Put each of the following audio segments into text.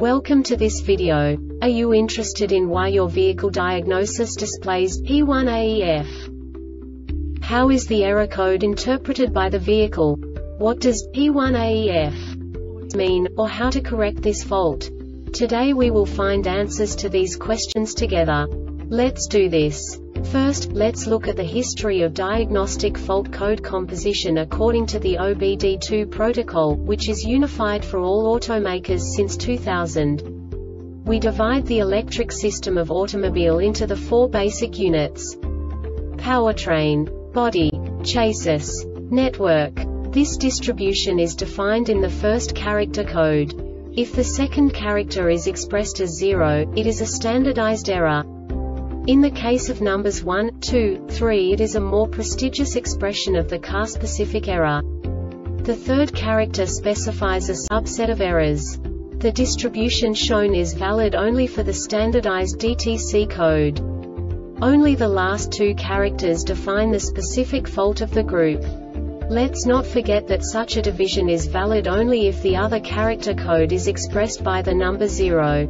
Welcome to this video. Are you interested in why your vehicle diagnosis displays P1AEF? How is the error code interpreted by the vehicle? What does P1AEF mean, or how to correct this fault? Today we will find answers to these questions together. Let's do this. First, let's look at the history of diagnostic fault code composition according to the OBD2 protocol, which is unified for all automakers since 2000. We divide the electric system of automobile into the four basic units: powertrain, body, chassis, network. This distribution is defined in the first character code. If the second character is expressed as 0, it is a standardized error. In the case of numbers 1, 2, 3, it is a more prestigious expression of the car-specific error. The third character specifies a subset of errors. The distribution shown is valid only for the standardized DTC code. Only the last two characters define the specific fault of the group. Let's not forget that such a division is valid only if the other character code is expressed by the number 0.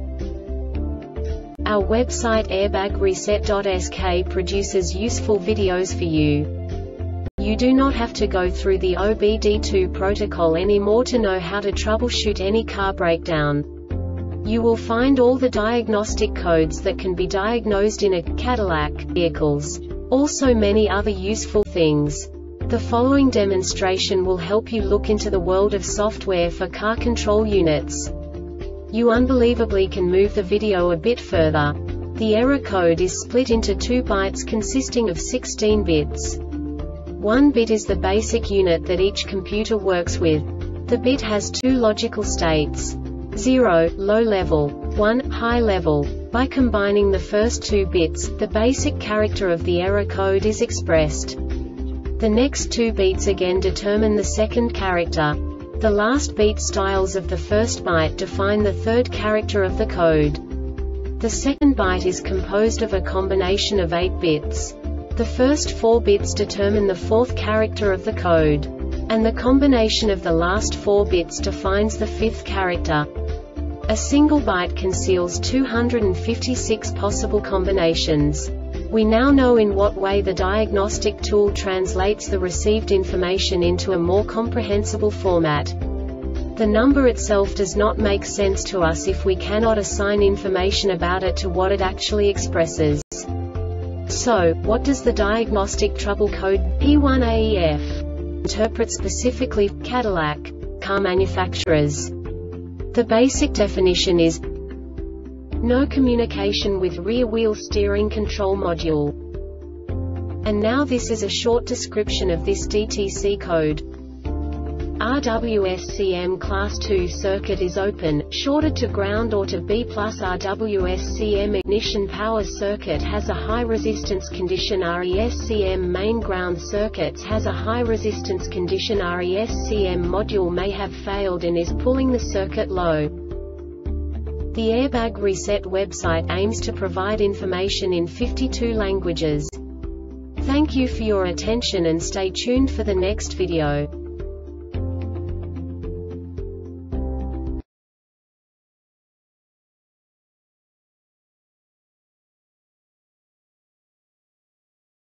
Our website airbagreset.sk produces useful videos for you. You do not have to go through the OBD2 protocol anymore to know how to troubleshoot any car breakdown. You will find all the diagnostic codes that can be diagnosed in a Cadillac vehicles. Also many other useful things. The following demonstration will help you look into the world of software for car control units. You unbelievably can move the video a bit further. The error code is split into 2 bytes consisting of 16 bits. 1 bit is the basic unit that each computer works with. The bit has 2 logical states: 0, low level, 1, high level. By combining the first 2 bits, the basic character of the error code is expressed. The next 2 beats again determine the second character. The last beat styles of the first byte define the third character of the code. The second byte is composed of a combination of 8 bits. The first 4 bits determine the fourth character of the code. And the combination of the last 4 bits defines the fifth character. A single byte conceals 256 possible combinations. We now know in what way the diagnostic tool translates the received information into a more comprehensible format. The number itself does not make sense to us if we cannot assign information about it to what it actually expresses. So, what does the diagnostic trouble code P1AEF interpret specifically for Cadillac car manufacturers? The basic definition is no communication with rear-wheel steering control module. And now this is a short description of this DTC code. RWSCM Class 2 circuit is open, shorted to ground or to B+. RWSCM ignition power circuit has a high resistance condition. RESCM main ground circuits has a high resistance condition. RESCM module may have failed and is pulling the circuit low. The Airbag Reset website aims to provide information in 52 languages. Thank you for your attention and stay tuned for the next video.